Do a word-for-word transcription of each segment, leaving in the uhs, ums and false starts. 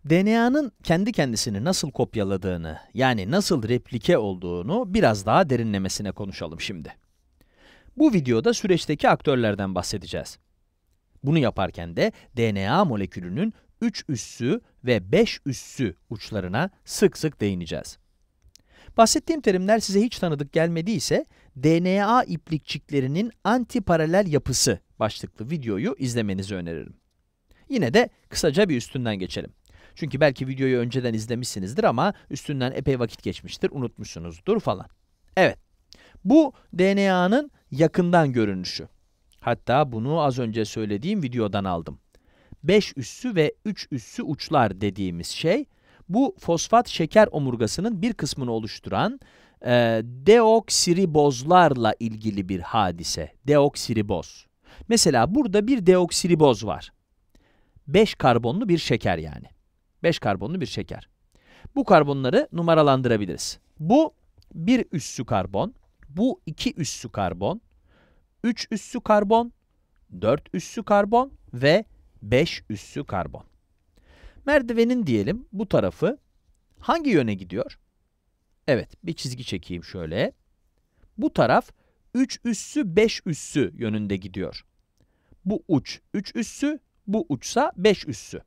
D N A'nın kendi kendisini nasıl kopyaladığını, yani nasıl replike olduğunu biraz daha derinlemesine konuşalım şimdi. Bu videoda süreçteki aktörlerden bahsedeceğiz. Bunu yaparken de D N A molekülünün üç üssü ve beş üssü uçlarına sık sık değineceğiz. Bahsettiğim terimler size hiç tanıdık gelmediyse, D N A iplikçiklerinin antiparalel yapısı başlıklı videoyu izlemenizi öneririm. Yine de kısaca bir üstünden geçelim. Çünkü belki videoyu önceden izlemişsinizdir ama üstünden epey vakit geçmiştir, unutmuşsunuzdur falan. Evet, bu D N A'nın yakından görünüşü. Hatta bunu az önce söylediğim videodan aldım. beş üssü ve üç üssü uçlar dediğimiz şey, bu fosfat şeker omurgasının bir kısmını oluşturan e, deoksiribozlarla ilgili bir hadise. Deoksiriboz. Mesela burada bir deoksiriboz var. beş karbonlu bir şeker yani. beş karbonlu bir şeker. Bu karbonları numaralandırabiliriz. Bu bir üssü karbon, bu iki üssü karbon, üç üssü karbon, dört üssü karbon ve beş üssü karbon. Merdivenin diyelim bu tarafı hangi yöne gidiyor? Evet, bir çizgi çekeyim şöyle. Bu taraf üç üssü beş üssü yönünde gidiyor. Bu uç üç üssü, bu uçsa beş üssü.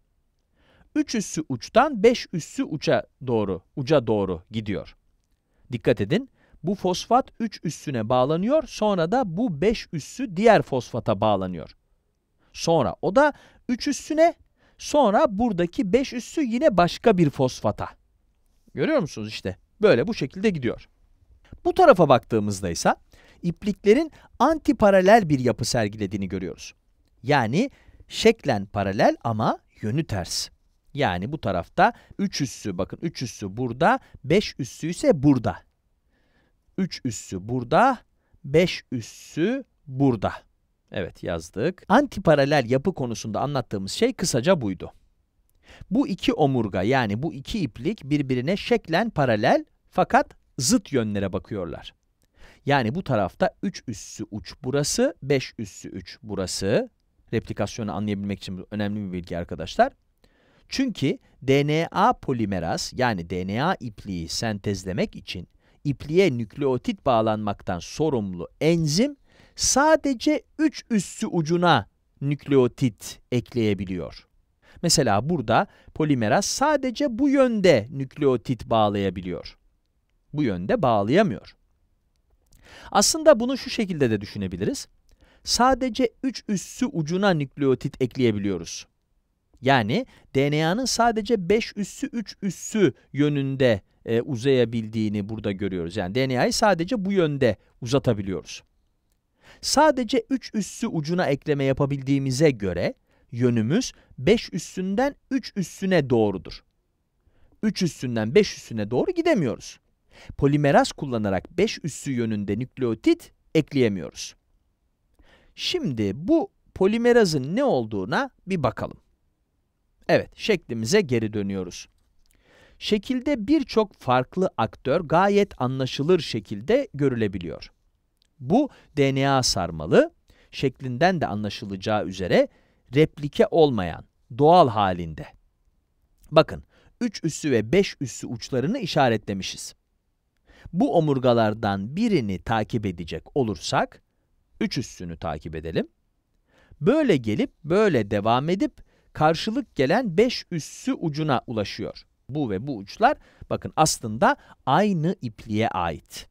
üç üssü uçtan beş üssü uça doğru, uca doğru gidiyor. Dikkat edin, bu fosfat üç üssüne bağlanıyor, sonra da bu beş üssü diğer fosfata bağlanıyor. Sonra o da üç üssüne, sonra buradaki beş üssü yine başka bir fosfata. Görüyor musunuz işte? Böyle bu şekilde gidiyor. Bu tarafa baktığımızda ise ipliklerin antiparalel bir yapı sergilediğini görüyoruz. Yani şeklen paralel ama yönü ters. Yani bu tarafta üç üssü, bakın üç üssü burada, beş üssü ise burada. üç üssü burada, beş üssü burada. Evet, yazdık. Antiparalel yapı konusunda anlattığımız şey kısaca buydu. Bu iki omurga, yani bu iki iplik birbirine şeklen paralel fakat zıt yönlere bakıyorlar. Yani bu tarafta üç üssü uç burası, beş üssü üç burası. Replikasyonu anlayabilmek için önemli bir bilgi arkadaşlar. Çünkü D N A polimeraz, yani D N A ipliği sentezlemek için ipliğe nükleotit bağlanmaktan sorumlu enzim sadece üç üssü ucuna nükleotit ekleyebiliyor. Mesela burada polimeraz sadece bu yönde nükleotit bağlayabiliyor. Bu yönde bağlayamıyor. Aslında bunu şu şekilde de düşünebiliriz. Sadece üç üssü ucuna nükleotit ekleyebiliyoruz. Yani D N A'nın sadece beş üssü üç üssü yönünde e, uzayabildiğini burada görüyoruz. Yani D N A'yı sadece bu yönde uzatabiliyoruz. Sadece üç üssü ucuna ekleme yapabildiğimize göre yönümüz beş üssünden üç üssüne doğrudur. üç üssünden beş üssüne doğru gidemiyoruz. Polimeraz kullanarak beş üssü yönünde nükleotit ekleyemiyoruz. Şimdi bu polimerazın ne olduğuna bir bakalım. Evet, şeklimize geri dönüyoruz. Şekilde birçok farklı aktör gayet anlaşılır şekilde görülebiliyor. Bu D N A sarmalı, şeklinden de anlaşılacağı üzere replike olmayan, doğal halinde. Bakın, üç üssü ve beş üssü uçlarını işaretlemişiz. Bu omurgalardan birini takip edecek olursak, üç üssünü takip edelim. Böyle gelip, böyle devam edip, karşılık gelen beş üssü ucuna ulaşıyor. Bu ve bu uçlar, bakın aslında aynı ipliğe ait.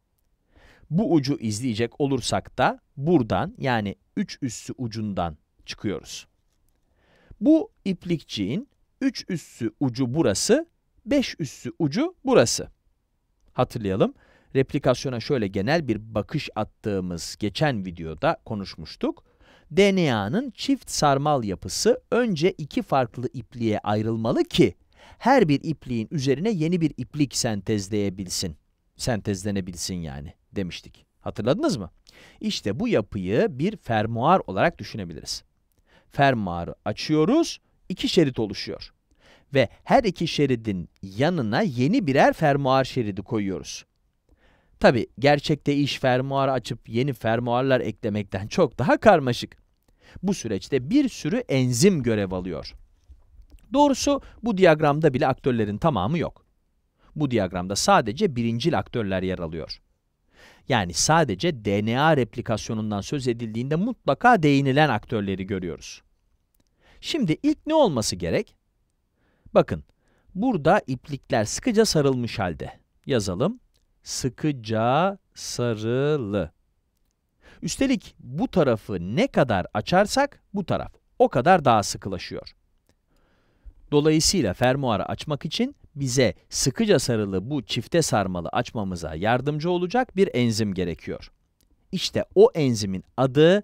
Bu ucu izleyecek olursak da buradan, yani üç üssü ucundan çıkıyoruz. Bu iplikçiğin üç üssü ucu burası, beş üssü ucu burası. Hatırlayalım, replikasyona şöyle genel bir bakış attığımız geçen videoda konuşmuştuk. D N A'nın çift sarmal yapısı önce iki farklı ipliğe ayrılmalı ki her bir ipliğin üzerine yeni bir iplik sentezleyebilsin. Sentezlenebilsin yani demiştik. Hatırladınız mı? İşte bu yapıyı bir fermuar olarak düşünebiliriz. Fermuarı açıyoruz, iki şerit oluşuyor. Ve her iki şeridin yanına yeni birer fermuar şeridi koyuyoruz. Tabi gerçekte iş fermuarı açıp yeni fermuarlar eklemekten çok daha karmaşık. Bu süreçte bir sürü enzim görev alıyor. Doğrusu bu diyagramda bile aktörlerin tamamı yok. Bu diyagramda sadece birincil aktörler yer alıyor. Yani sadece D N A replikasyonundan söz edildiğinde mutlaka değinilen aktörleri görüyoruz. Şimdi ilk ne olması gerek? Bakın, burada iplikler sıkıca sarılmış halde. Yazalım. Sıkıca sarılı. Üstelik bu tarafı ne kadar açarsak bu taraf o kadar daha sıkılaşıyor. Dolayısıyla fermuarı açmak için bize sıkıca sarılı bu çifte sarmalı açmamıza yardımcı olacak bir enzim gerekiyor. İşte o enzimin adı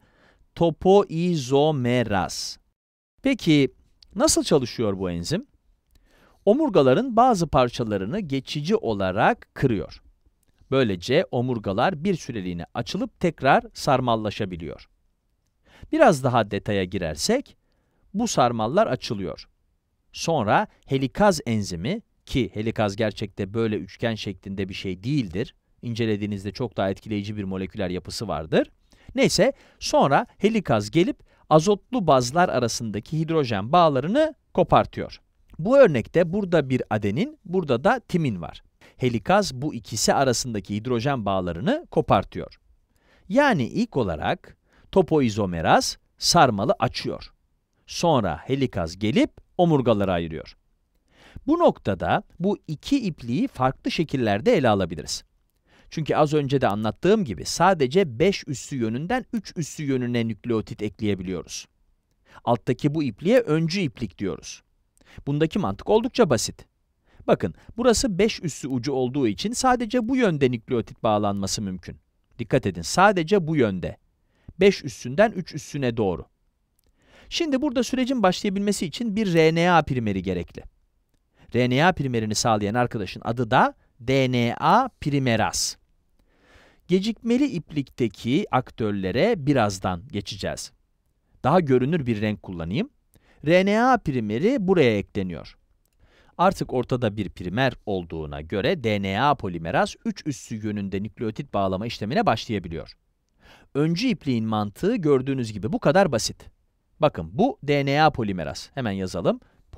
topoizomeraz. Peki nasıl çalışıyor bu enzim? Omurgaların bazı parçalarını geçici olarak kırıyor. Böylece omurgalar bir süreliğine açılıp tekrar sarmallaşabiliyor. Biraz daha detaya girersek, bu sarmallar açılıyor. Sonra helikaz enzimi, ki helikaz gerçekte böyle üçgen şeklinde bir şey değildir, incelediğinizde çok daha etkileyici bir moleküler yapısı vardır. Neyse, sonra helikaz gelip azotlu bazlar arasındaki hidrojen bağlarını kopartıyor. Bu örnekte burada bir adenin, burada da timin var. Helikaz bu ikisi arasındaki hidrojen bağlarını kopartıyor. Yani ilk olarak topoizomeraz sarmalı açıyor. Sonra helikaz gelip omurgaları ayırıyor. Bu noktada bu iki ipliği farklı şekillerde ele alabiliriz. Çünkü az önce de anlattığım gibi sadece beş üssü yönünden üç üssü yönüne nükleotit ekleyebiliyoruz. Alttaki bu ipliğe öncü iplik diyoruz. Bundaki mantık oldukça basit. Bakın, burası beş üssü ucu olduğu için sadece bu yönde nükleotit bağlanması mümkün. Dikkat edin, sadece bu yönde. beş üssünden üç üssüne doğru. Şimdi burada sürecin başlayabilmesi için bir R N A primeri gerekli. R N A primerini sağlayan arkadaşın adı da D N A primeraz. Gecikmeli iplikteki aktörlere birazdan geçeceğiz. Daha görünür bir renk kullanayım. R N A primeri buraya ekleniyor. Artık ortada bir primer olduğuna göre D N A polimeraz üç üssü yönünde nükleotit bağlama işlemine başlayabiliyor. Öncü ipliğin mantığı gördüğünüz gibi bu kadar basit. Bakın, bu D N A polimeraz. Hemen yazalım.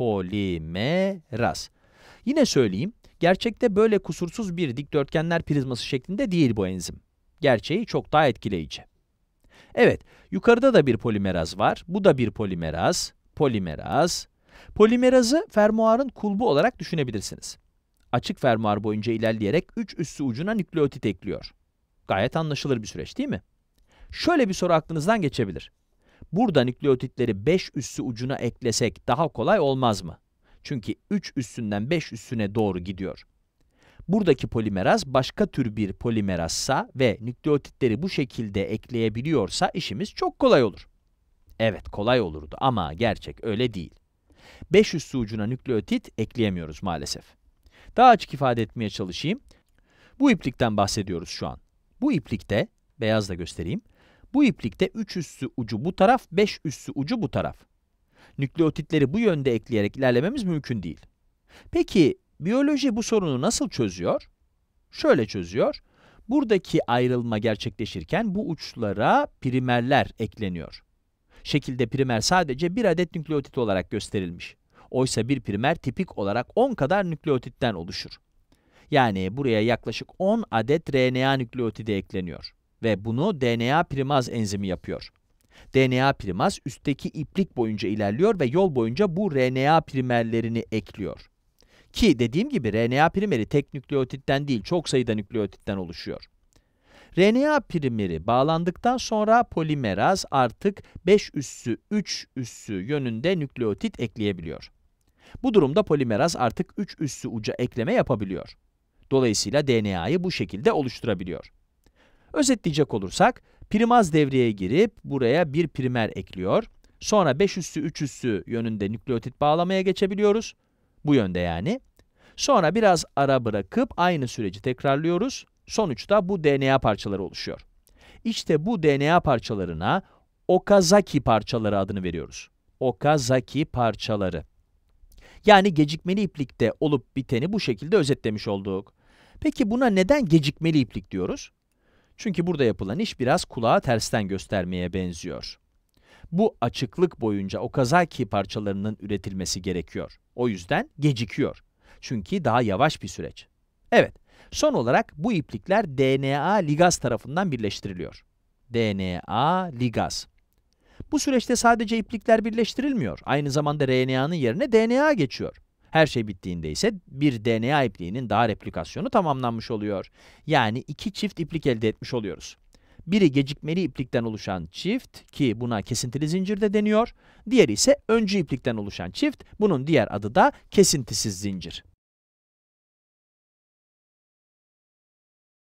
Polimeraz. Yine söyleyeyim, gerçekte böyle kusursuz bir dikdörtgenler prizması şeklinde değil bu enzim. Gerçeği çok daha etkileyici. Evet, yukarıda da bir polimeraz var. Bu da bir polimeraz. Polimeraz. Polimerazı fermuarın kulbu olarak düşünebilirsiniz. Açık fermuar boyunca ilerleyerek üç üssü ucuna nükleotit ekliyor. Gayet anlaşılır bir süreç değil mi? Şöyle bir soru aklınızdan geçebilir. Burada nükleotitleri beş üssü ucuna eklesek daha kolay olmaz mı? Çünkü üç üssünden beş üssüne doğru gidiyor. Buradaki polimeraz başka tür bir polimerazsa ve nükleotitleri bu şekilde ekleyebiliyorsa işimiz çok kolay olur. Evet, kolay olurdu ama gerçek öyle değil. beş üssü ucuna nükleotit ekleyemiyoruz maalesef. Daha açık ifade etmeye çalışayım. Bu iplikten bahsediyoruz şu an. Bu iplikte, beyazla göstereyim, bu iplikte üç üssü ucu bu taraf, beş üssü ucu bu taraf. Nükleotitleri bu yönde ekleyerek ilerlememiz mümkün değil. Peki, biyoloji bu sorunu nasıl çözüyor? Şöyle çözüyor. Buradaki ayrılma gerçekleşirken bu uçlara primerler ekleniyor. Şekilde primer sadece bir adet nükleotit olarak gösterilmiş. Oysa bir primer tipik olarak on kadar nükleotitten oluşur. Yani buraya yaklaşık on adet R N A nükleotidi ekleniyor. Ve bunu D N A primaz enzimi yapıyor. D N A primaz üstteki iplik boyunca ilerliyor ve yol boyunca bu R N A primerlerini ekliyor. Ki dediğim gibi R N A primeri tek nükleotitten değil, çok sayıda nükleotitten oluşuyor. R N A primeri bağlandıktan sonra polimeraz artık beş üssü üç üssü yönünde nükleotit ekleyebiliyor. Bu durumda polimeraz artık üç üssü uca ekleme yapabiliyor. Dolayısıyla D N A'yı bu şekilde oluşturabiliyor. Özetleyecek olursak, primaz devreye girip buraya bir primer ekliyor. Sonra beş üssü üç üssü yönünde nükleotit bağlamaya geçebiliyoruz. Bu yönde yani. Sonra biraz ara bırakıp aynı süreci tekrarlıyoruz. Sonuçta bu D N A parçaları oluşuyor. İşte bu D N A parçalarına Okazaki parçaları adını veriyoruz. Okazaki parçaları. Yani gecikmeli iplikte olup biteni bu şekilde özetlemiş olduk. Peki buna neden gecikmeli iplik diyoruz? Çünkü burada yapılan iş biraz kulağa tersten göstermeye benziyor. bu açıklık boyunca Okazaki parçalarının üretilmesi gerekiyor. O yüzden gecikiyor. Çünkü daha yavaş bir süreç. Evet, son olarak bu iplikler D N A ligaz tarafından birleştiriliyor. D N A ligaz. Bu süreçte sadece iplikler birleştirilmiyor. Aynı zamanda R N A'nın yerine D N A geçiyor. Her şey bittiğinde ise bir D N A ipliğinin daha replikasyonu tamamlanmış oluyor. Yani iki çift iplik elde etmiş oluyoruz. Biri gecikmeli iplikten oluşan çift, ki buna kesintili zincir de deniyor. Diğeri ise öncü iplikten oluşan çift, bunun diğer adı da kesintisiz zincir.